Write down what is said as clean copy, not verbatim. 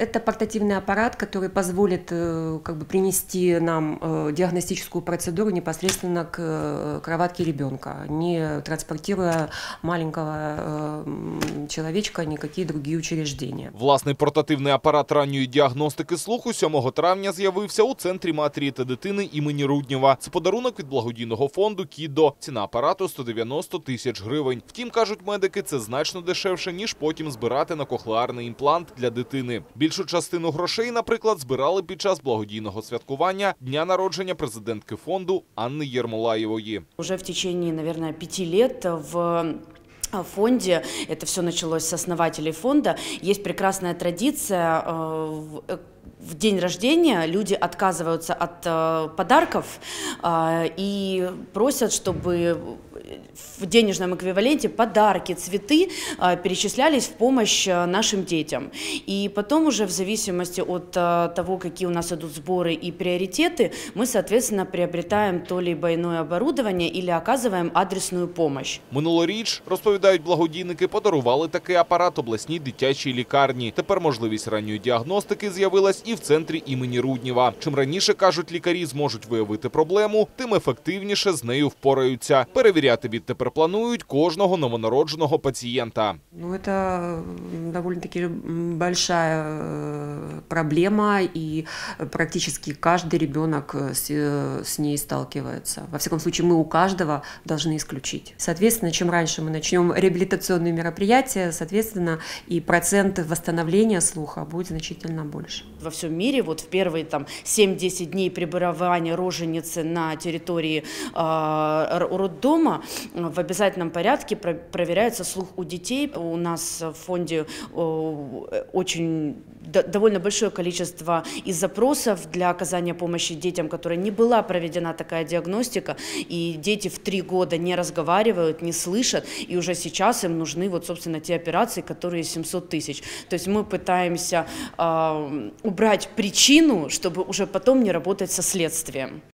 Это портативный аппарат, который позволит принести нам диагностическую процедуру непосредственно к кроватке ребенка, не транспортируя маленького человечка никакие другие учреждения. Власний портативний апарат ранньої діагностики слуху 7 травня з'явився у Центрі матері та дитини імені Руднєва. Це подарунок від благодійного фонду «Кідо». Ціна апарату – 190 тисяч гривень. Втім, кажуть медики, це значно дешевше, ніж потім збирати на кохлеарний імплант для дитини. Більшу частину грошей, наприклад, збирали під час благодійного святкування дня народження президентки фонду Анни Єрмолаєвої. Уже в течение, наверное, 5 лет в фонде, это все началось с основателей фонда, есть прекрасная традиция. В день рождения люди отказываются от подарков и просят, чтобы в денежном эквиваленте подарки, цветы перечислялись в помощь нашим детям. И потом уже в зависимости от того, какие у нас идут сборы и приоритеты, мы, соответственно, приобретаем то либо иное оборудование или оказываем адресную помощь. Минулоріч, розповідають благодійники, подарували такий апарат обласній дитячій лікарні. Тепер можливість ранньої діагностики з'явилась і в центрі імені Руднєва. Чим раніше, кажуть лікарі, зможуть виявити проблему, тим ефективніше з нею впораються. Перевіряти відтепер планують кожного новонародженого пацієнта. Это довольно-таки большая проблема, и практически каждый ребенок с ней сталкивается. Во всяком случае, мы у каждого должны исключить. Соответственно, чем раньше мы начнем реабилитационные мероприятия, соответственно, и процент восстановления слуха будет значительно больше. Во всем мире вот в первые 7-10 дней пребывания роженицы на территории роддома в обязательном порядке проверяется слух у детей. У нас в фонде довольно большое количество и запросов для оказания помощи детям, которые не была проведена такая диагностика, и дети в 3 года не разговаривают, не слышат, и уже сейчас им нужны собственно, те операции, которые 700 тысяч. То есть мы пытаемся убрать причину, чтобы уже потом не работать со следствием.